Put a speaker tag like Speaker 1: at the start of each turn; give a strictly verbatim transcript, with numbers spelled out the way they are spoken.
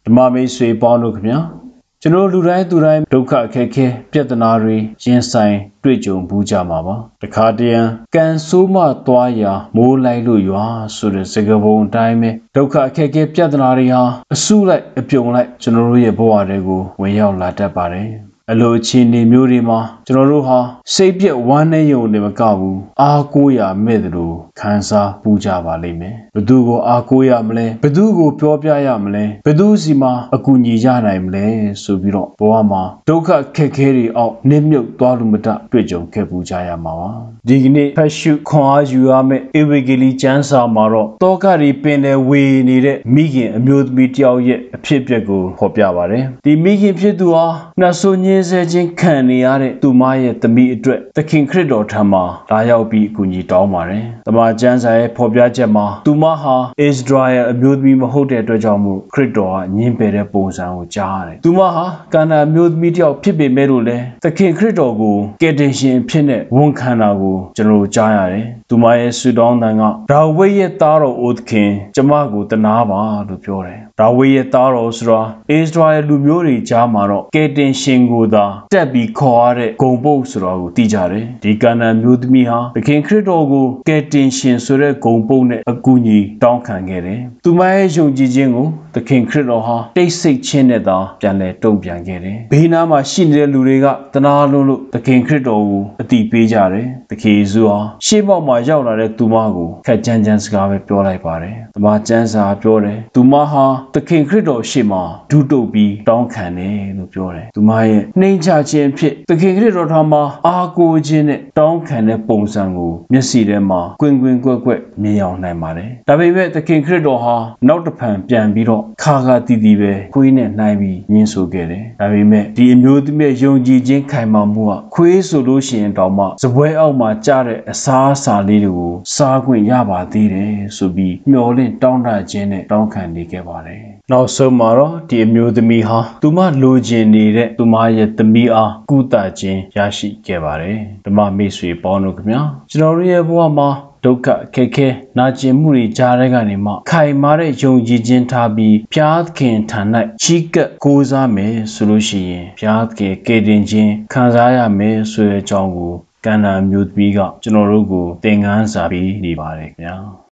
Speaker 1: ဓမ္မမိတ်ဆွေပေါင်းတို့ခင်ဗျာကျွန်တော်လူတိုင်းသူတိုင်းဒုက္ခအခက်အခဲပြဿနာတွေရင်ဆိုင်တွေ့ကြုံဘူးကြမှာပါတခါတရံကံဆိုးမှသွားရာမိုးလိုက်လို့ရွာဆိုတဲ့စကားပုံအတိုင်းပဲဒုက္ခအခက်အခဲပြဿနာတွေဟာအစုလိုက်အပြုံလိုက်ကျွန်တော်တို့ရဲ့ဘဝတွေကိုဝင်ရောက်လာတတ်ပါတယ်အလိုအခြေအနေမျိုးတွေမှာကျွန်တော်တို့ဟာစိတ်ပြက်ဝမ်းနည်းရုံနဲ့မကဘူးအားကိုးရမဲ့တယ်လို့ခံစားပူကြပါလိမ့်မယ်ဘသူကိုအားကိုးရမလဲဘသူကိုပြောပြရမလဲဘသူစီမှာအကူအညီရနိုင်မလဲဆိုပြီးတော့ဘဝမှာဒုက္ခခက်ခဲတွေအောက်နစ်မြုပ်သွားလို့မတတွေ့ကြုံခဲ့ပူကြရမှာပါဒီကနေ့ဖတ်ရှုခွန်အားယူရမယ့်ဧဝံဂေလိကျမ်းစာမှာတော့တောကတွေပင်တယ်ဝေနေတဲ့မိခင်အမျိုးသမီးတယောက်ရဲ့အဖြစ်အပျက်ကိုဖော်ပြပါတယ်ဒီမိခင်ဖြစ်သူဟာနှဆိုးညင်းဆဲခြင်းခံနေရတဲ့သူမရဲ့သမီးအတွက်သခင်ခရစ်တော်ထံမှာလာရောက်ပြီးအကူအညီတောင်းပါတယ်။တမန်ကျမ်းစာရဲ့ဖော်ပြချက်မှာသူမဟာဣသရေလအမျိုးသမီးမဟုတ်တဲ့အတွက်ကြောင့်မို့ခရစ်တော်ကညှင်းပယ်တဲ့ပုံစံကိုကြားရတယ်။သူမဟာကာနာအမျိုးသမီးတယောက်ဖြစ်ပေမဲ့လို့လည်းသခင်ခရစ်တော်ကိုကယ်တင်ရှင်ဖြစ်တဲ့ဝန်ခံတာကိုကျွန်တော်ကြားရတယ်။သူမရဲ့ဆုတောင်းတန်ကဒါဝိဒ်ရဲ့သားတော်အိုသခင်ကျမကိုတနာပါလို့ပြောတယ်။ဒါဝိဒ်ရဲ့သားတော်ဆိုတာဣသရေလလူမျိုးတွေကြားမှာတော့ကယ်တင်ရှင်ကိုသာတက်ပြီးခေါ်ရတဲ့ဂုံပုတ်ဆိုတာကိုသိကြတယ်ဒီကဏ္ဍမျိုးသမီးဟာသခင်ခရစ်တော်ကိုကယ်တင်ရှင်ဆိုတဲ့ဂုံပုတ်နဲ့အကူအညီတောင်းခံခဲ့တယ်သူမရဲ့ယုံကြည်ခြင်းကိုသခင်ခရစ်တော်ဟာတိတ်ဆိတ်ခြင်းနဲ့သာပြန်လည်တုံ့ပြန်ခဲ့တယ်ဘေးနားမှာရှိနေတဲ့လူတွေကတနာလုံးလို့သခင်ခရစ်တော်ကိုအတိပေးကြတယ်သခင်ယေရှုဟာရှေ့ပေါက်မှာရောက်လာတဲ့သူမကိုခက်ကြမ်းကြမ်းစကားပဲပြောလိုက်ပါတယ်တမန်ကျမ်းစာပြောတယ်သူမဟာသခင်ခရစ်တော်ရှေ့မှာဒုတုပ်ပြီးတောင်းခံတယ်လို့ပြောတယ်သူမရဲ့နှိမ်ချခြင်းဖြစ်သခင်ခရစ်တော်ထံမှာအားကိုးခြင်းနဲ့တောင်းခံတဲ့ပုံစံကိုမျက်စိထဲမှာကွင်ကွင်ကွက်ကွက်မြင်အောင်နိုင်ပါတယ်ဒါပေမဲ့သခင်ခရစ်တော်ဟာနောက်တစ်ဖန်ပြန်ပြီးတော့ခါခါတီးတီးပဲခွေးနဲ့နှိုင်းပြီးညှင်းဆိုခဲ့တယ်ဒါပေမဲ့ဒီအမျိုးသမီးရဲ့ယုံကြည်ခြင်းခိုင်မာမှုကခွေးဆိုလို့ရှိရင်တောင်မှစပွဲအောက်မှာကြားတဲ့အစားအစာလေးတွေကိုစားခွင့်ရပါသေးတယ်ဆိုပြီးမျှော်လင့်တောင်းတခြင်းနဲ့တောင်းခံနေခဲ့ပါတယ်နောက်ဆုံးမှာတော့ဒီအမျိုးသမီးဟာသူမလိုချင်နေတဲ့သူမရဲ့သမီးအားကုသခြင်းရရှိခဲ့ပါတယ်ဓမ္မမိတ်ဆွေပေါင်းတို့ခင်ဗျာကျွန်တော်တို့ရဲ့ဘဝမှာဒုက္ခခက်ခဲနာကျင်မှုတွေကြားတဲ့ကနေမှခိုင်မာတဲ့ယုံကြည်ခြင်းထားပြီးဘုရားသခင်ထံ၌ချီးကပ်ကိုးစားမယ်ဆိုလို့ရှိရင်ဘုရားသခင်ကယ်တင်ခြင်းခံစားရမယ်ဆိုတဲ့အကြောင်းကိုကန္နာမျိုးသမီးကကျွန်တော်တို့ကိုသင်ခန်းစာပေးနေပါတယ်ခင်ဗျာ